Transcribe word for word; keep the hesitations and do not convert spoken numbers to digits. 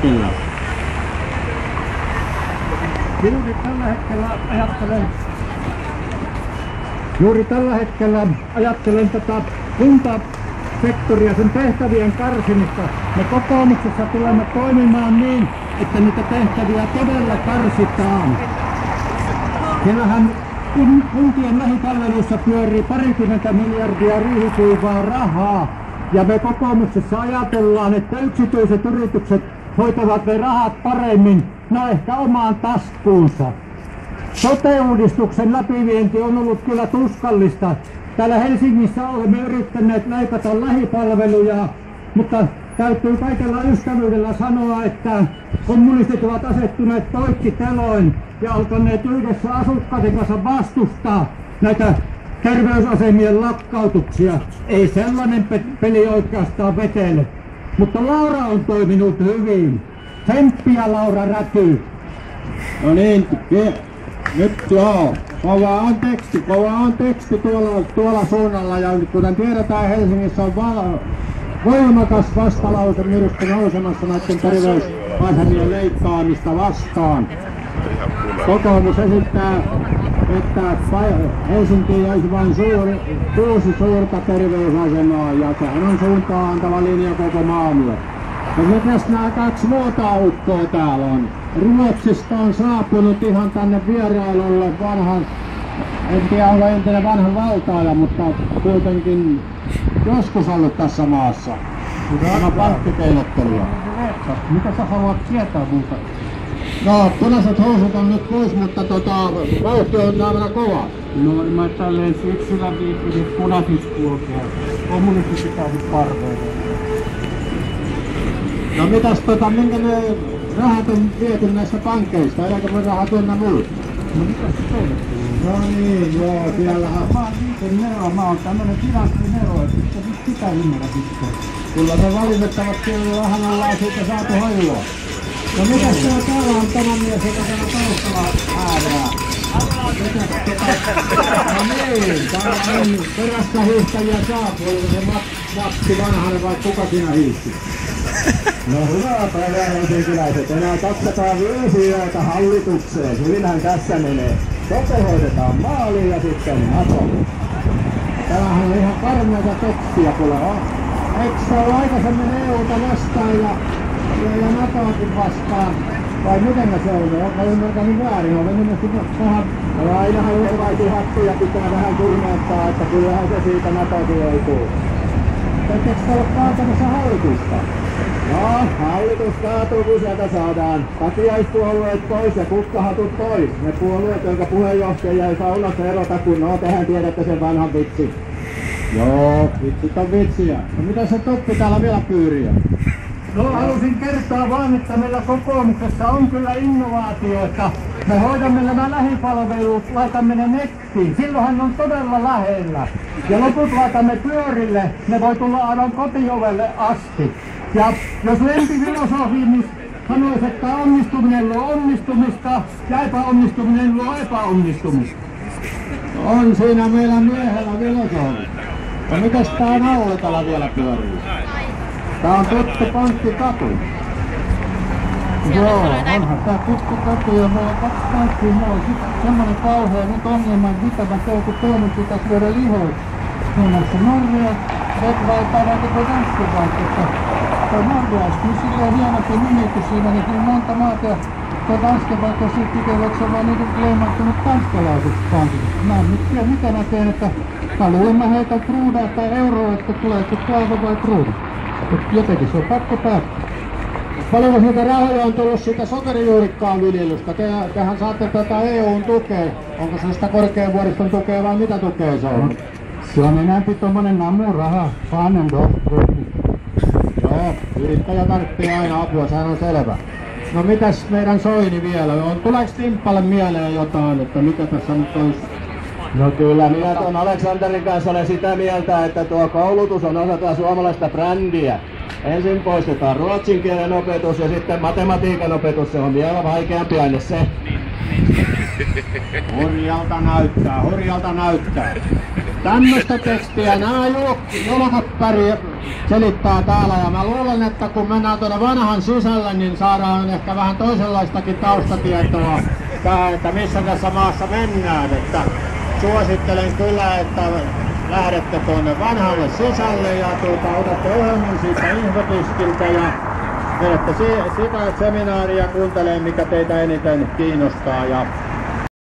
hetkellä? Juuri tällä hetkellä ajattelen, juuri tällä hetkellä ajattelen tätä kuntasektoria, sen tehtävien karsimista. Me kokoomuksessa tulemme toimimaan niin, että niitä tehtäviä todella karsitaan. Siellähän kuntien lähipalveluissa pyörii parikymmentä miljardia riihikuivaa rahaa. Ja me kokoomuksessa ajatellaan, että yksityiset yritykset hoitavat ne rahat paremmin, no ehkä omaan taskuunsa. Sote-uudistuksen läpivienti on ollut kyllä tuskallista. Täällä Helsingissä olemme yrittäneet leikata lähipalveluja, mutta täytyy kaikella ystävyydellä sanoa, että kommunistit ovat asettuneet poikkiteloin ja alkaneet yhdessä asukkaiden kanssa vastustaa näitä terveysasemien lakkautuksia. Ei sellainen pe peli oikeastaan vetele. Mutta Laura on toiminut hyvin. Tsemppiä Laura Räty. No niin, nyt joo. Kova on teksti, kova on teksti tuolla, tuolla suunnalla ja kuten tiedetään Helsingissä on va voimakas vastalause myrsky nousemassa näiden terveysasemien leikkaamista vastaan. Kokoomus esittää, että Helsinkiin olisi vain suuri, kuusi suurta terveysasemaa ja sehän on suuntaan antava linja koko maalle. Ja mitäs nämä kaksi muuta ukkoa täällä on? Ruotsista on saapunut ihan tänne vierailulle vanhan, en tiedä onko entinen vanha valtaaja, mutta kuitenkin joskus ollut tässä maassa. Tämä pankkikeinottelija. Mitä sä haluat tietää muuta? No, punaiset housut on nyt pois, mutta tota, vauhti on nämä kova. No, mä tälleen syksyllä viipynyt punaisissa kulkea. Kommunistit pitää nyt parveilla. No mitäs tota, minkä ne rahat on viety näistä pankkeista, eläkö me rahat ynnä muut? No mitäs se teille kuuluu? No niin, joo, siellähän... Mä oon liikennero, mä oon tämmönen finanssinero, että sitä, sitä ymmärrä sitten. Kyllä me valitettavasti vähän ollaan siitä saatu hajua. No mitäs tuo täällä on tämä mies, joka täällä taustalla äärää? No niin, täällä on perässä hiihtäjiä saapuu, oliko se Matti Vanhanen vai kuka siinä hiihti? No hyvää päivää helsinkiläiset, enää kaksisataaviisi yötä hallitukseen, hyvinhän tässä menee. Sote hoidetaan maaliin ja sitten Nato. Tämähän on ihan karmeita tekstiä kuule on. Eikö se ole aikaisemmin E U:ta vastaan ja, ja, ja NATOakin vastaan? Vai miten se on? Onko ymmärtänyt väärin? Olen ymmärtänyt vähän... No ainahan erilaisia hattuja pitää vähän turmeuttaa, että kyllähän se siitä NATOkin joutuu. Etteikö se ole kaatamassa hallitusta? No, hallitus kaatuu, kun sieltä saadaan takiaispuolueet pois ja kukkahatut pois. Ne puolueet, jotka puheenjohtaja ei saunassa erota, kun no, tehän tiedätte sen vanhan vitsin. Joo, vitsit on vitsiä. No mitä se Toppi täällä vielä pyyriä? No halusin kertoa vaan, että meillä kokoomuksessa on kyllä innovaatioita. Me hoidamme nämä lähipalvelut, laitamme ne nettiin. Silloinhan on todella lähellä. Ja loput laitamme pyörille, ne voi tulla aivan kotiovelle asti. Ja jos lempifilosofi sanoisi, että onnistuminen luo onnistumista ja epäonnistuminen luo epäonnistumista. On siinä meillä miehellä filosofi. Ja mitäs tää Nauletala vielä pyörii? Tää on tuttu pankkikatu. Joo, onhan tää tuttu katu ja meillä on kaksi pankkia. Meillä on semmonen kauhea nyt ongelma, mitä mä tein, kun toinen pitäisi lyödä lihoiksi. Muun muassa Norja, Red-Valtaa vai koko Danske Bank. Tuo Norja olisi nyt silleen hienosti nimitys siinä, niin kyllä monta maata ja tuo Danske Bank on sitten ikään, että se on vaan niinku leimattunut tanskalaiseksi pankiksi. Mä en nyt tiedä mitä mä teen, että mä luulen mä heitän kruudaa tai euroa, että tuleeko kalvo vai kruuda. Jotenkin se on pakko päättää. Paljonko niitä rahoja on tullut siitä sokerijuurikkaan viljelystä? Te, tehän saatte tätä E U:n tukea. Onko se sitä korkeavuoriston tukea vai mitä tukea se on? Se on enäämpi tommonen namuraha, fanen dohtori. Joo, yrittäjä tarvitsee aina apua, sehän on selvä. No mitäs meidän Soini vielä? Tuleeko Timppalle mieleen jotain, että mikä tässä nyt olisi? No kyllä, minä tuon Aleksanterin kanssa olen sitä mieltä, että tuo koulutus on osa tuo suomalaista brändiä. Ensin poistetaan ruotsin kielen opetus ja sitten matematiikan opetus, se on vielä vaikeampi aine se. Hurjalta näyttää, hurjalta näyttää. tämmöistä tekstiä nämä julkot päri selittää täällä, ja mä luulen, että kun mennään tuonne vanhan sisälle, niin saadaan ehkä vähän toisenlaistakin taustatietoa tähän, että missä tässä maassa mennään. Että suosittelen kyllä, että lähdette tuonne vanhalle sisälle ja tuota, otatte ohjelman siitä infotiskiltä ja menette sitä seminaaria kuuntelemaan, mikä teitä eniten kiinnostaa. Ja